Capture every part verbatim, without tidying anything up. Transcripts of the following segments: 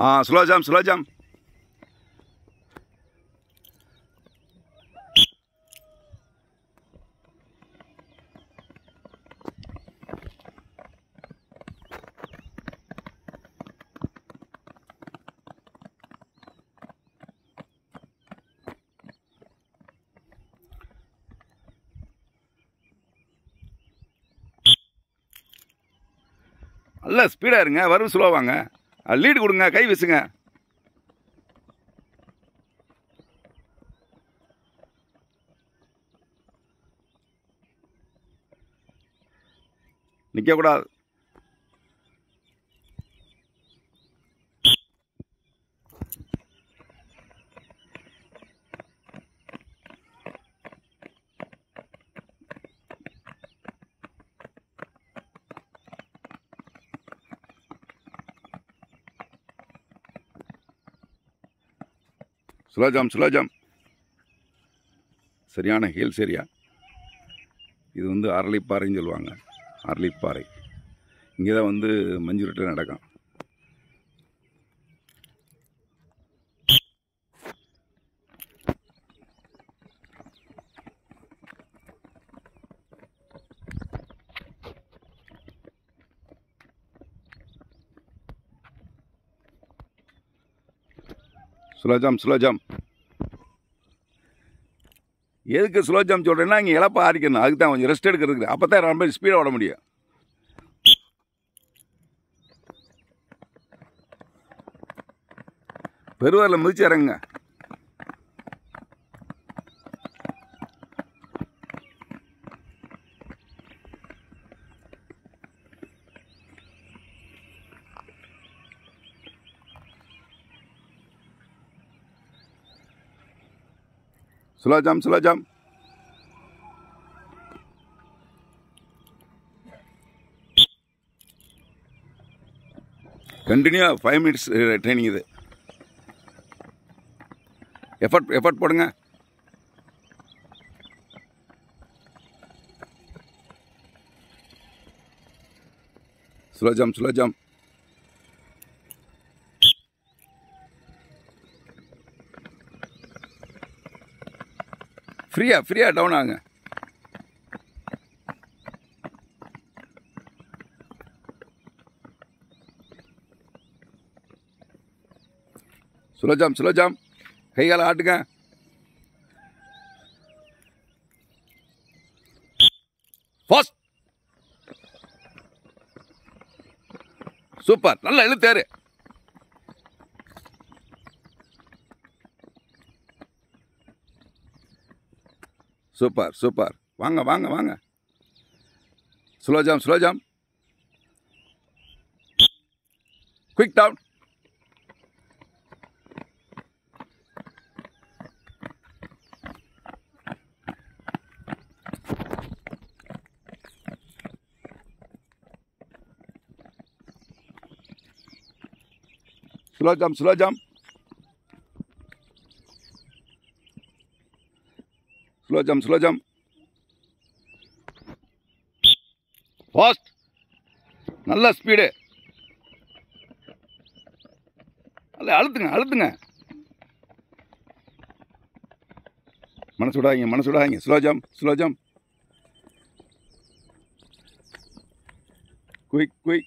ஆ slow jump slow jump. நல்ல ஸ்பீடாக இருங்க, வரும் ஸ்லோவாங்க. லீடு கொடுங்க, கை வீசுங்க. நிற்கக்கூடாது. Slow jump slow jump. சரியான ஹில்ஸ் ஏரியா இது. வந்து அரளிப்பாறைன்னு சொல்லுவாங்க. அரளிப்பாறை இங்கே தான் வந்து மஞ்சுரட்டில் நடக்கும். Slow jump slow jump. எதுக்கு ஸ்லோ ஜம்ப் சொல்கிறேன்னா இங்கே இழப்பா ஆரிக்கணும். அதுக்கு தான் கொஞ்சம் ரெஸ்ட் எடுக்கிறதுக்கு. அப்போ தான் ரொம்ப ஸ்பீடாக ஓட முடியும். பெருவாரில் மிதிச்சு இறங்குங்க. Slow jump slow jump. Continue five minutes training இது. எஃபர்ட் எஃபர்ட் போடுங்க. Slow jump slow jump. ஃப்ரீயா ஃப்ரீயா டவுன் ஆகுங்க. Slow jump slow jump. கைகால ஆட்டுங்க. ஃபாஸ்ட். சூப்பர். நல்லா இழுத்தாரு. Super super. வாங்க வாங்க வாங்க. Slow jump slow jump. Quick down. Slow jump slow jump. Slow jump slow jump. Fast. நல்ல ஸ்பீடு. நல்ல அழுத்துங்க அழுத்துங்க. மனசு விடாதீங்க மனசு விடாதீங்க. Slow jump slow jump. Quick quick.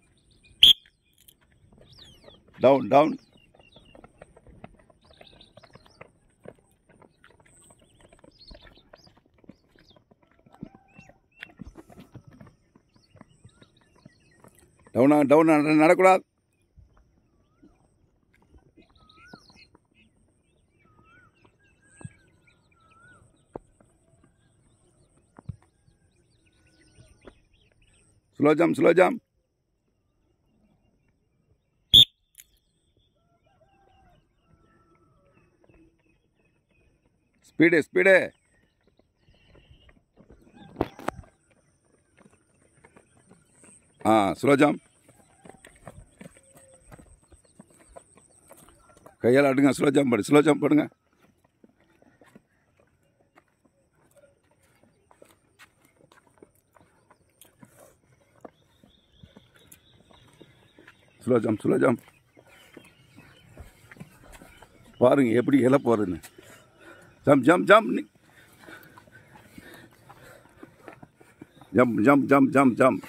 Down down. டவுனா டவுனா நடக்கூடாது. Slow jump slow jump. Speed speed. ஆ ஸ்லோ ஜம்ப். கையால் ஆடுங்க. ஸ்லோ ஜம்ப் போடு ஸ்லோ ஜம்ப் போடுங்க. Slow jump slow jump. பாருங்க எப்படி இலை போகிறதுன்னு. Jump jump jump jump jump jump jump jump.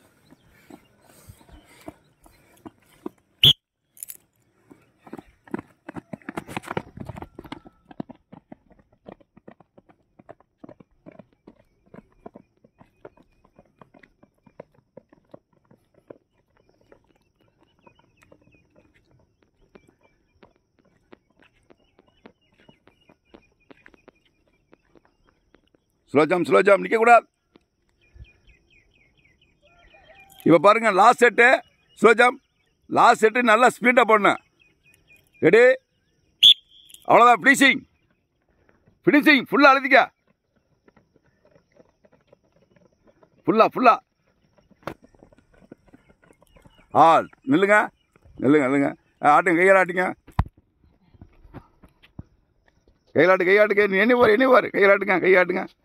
Slow jump slow jump, நிற்கக்கூடாது. இப்போ பாருங்கள் last set slow jump. Last set நல்லா ஸ்பீடாக போடணும். ரெடி, அவ்வளோதான். ஃபினிஷிங் ஃபினிஷிங் ஃபுல்லாக அழுதிக்க, ஃபுல்லாக ஃபுல்லாக. ஆ நில்லுங்க நில்லுங்க நில்லுங்க. ஆட்டுங்க, கையால் ஆட்டுங்க, கையாட்டு கையாட்டுங்க. எண்ணி பாரு எண்ணி பாரு, கையாட்டுங்க கையாட்டுங்க.